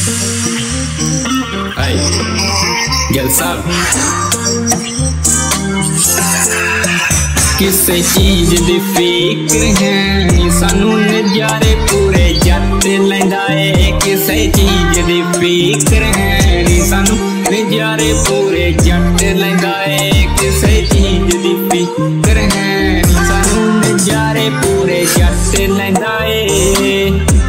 ਗਿੱਲ ਸਾਹਿਬ ਕਿਸੇ ਚੀਜ਼ ਦੀ ਫਿਕਰ ਹੈ ਨੀ ਸਾਨੂੰ ਨਜ਼ਾਰੇ ਪੂਰੇ ਜੱਟ ਲੈਂਦਾ ਏ ਕਿਸੇ ਚੀਜ਼ ਦੀ ਫਿਕਰ ਹੈ ਨੀ ਸਾਨੂੰ ਨਜ਼ਾਰੇ ਪੂਰੇ ਜੱਟ ਲੈਂਦਾ ਏ ਕਿਸੇ ਚੀਜ਼ ਦੀ ਫਿਕਰ ਹੈ ਨੀ ਸਾਨੂੰ ਨਜ਼ਾਰੇ ਪੂਰੇ ਜੱਟ ਲੈਂਦਾ ਏ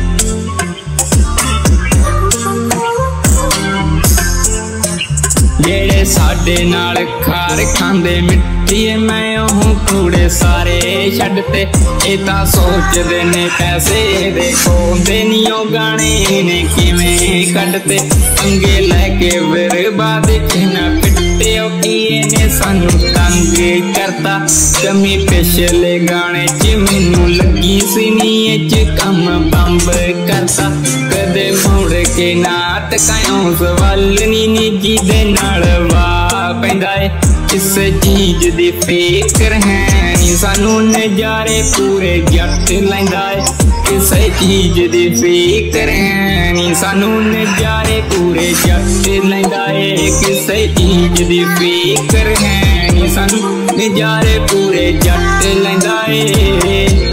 ਜਿਹੜੇ ਸਾਡੇ नाल खार खांदे मिट्टीए मैं ओह कूड़े सारे छड्ड ते ए तां सोचदे ने पैसे दे खोंदे नी ओ गाने ने किवें कड्डते पंगे लैके बर्बाद किना पिट्टे ओ किए ने सानू तंग करता कमी पिछले गाने च मैनू लगी सी नी च कम बंब करता कदे मुड़ के ना टकायों सवाल नी जिदे नाल वाह पैंदा ए किस चीज दी फिकर है नी सानू नजारे पूरे जट लैंदा ए किस चीज दी फिकर है नी सानू नजारे पूरे जट लैंदा ए किस चीज दी फिकर है नी सानू नजारे पूरे जट लैंदा ए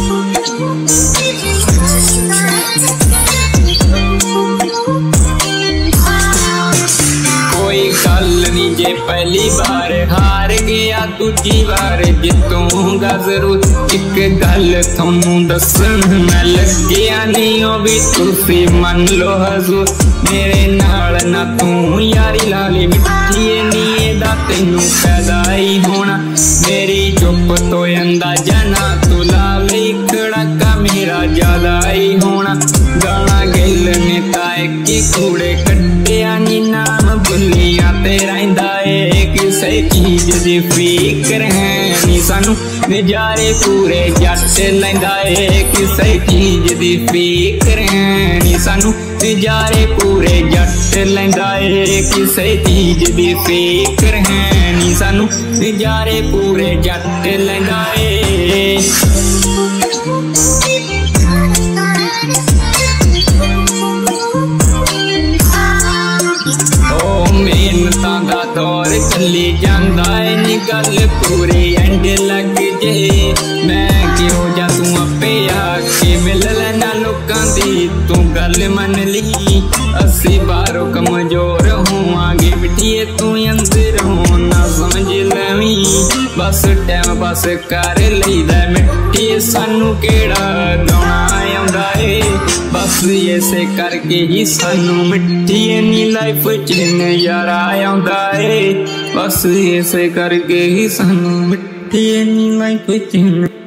जे पहली बार हार गया दूजी बार जितूंगा जरूर एक गल थोनू दसन मैं लग्या नहीं ओ भी तुसी मन लो हजूर मेरे नाल ना तू यारी लाली मिठी नी दा तैनू पैदा ही होना मेरी चुप तो अंदाजा ना तू लाली खड़का मेरा ज्यादा ही होना गाना गिल ने ताए की कूड़े कट्टिया नी नाम भुलिया ते रहिंदा किसे चीज दी फिकर है नी सानू नजारे पूरे जट लैंदा ए किसे चीज दी फिकर है नी सानू नजारे पूरे जट लैंदा ए किसे चीज दी फिकर है नी सानू नजारे पूरे जट लैंदा ए मेहनतां दा दौर चली जांदा है नी गल पूरी एंड लग जे मैं क्यों जा तू आपे आके मिल लेना लोकां दी तू गल मन ली असी बारों कमजोर होवांगे बिटिए तू अंदर हो ना समझ लवी बस टाइम बस कर लईदा मिट्टी सानू केड़ा गाना आंदा ए बस ऐसे करके ही सानू मिट्टी नी लाइफ च नजारा आंदा ए बस ऐसे करके ही सानू मिट्टी नी लाइफ च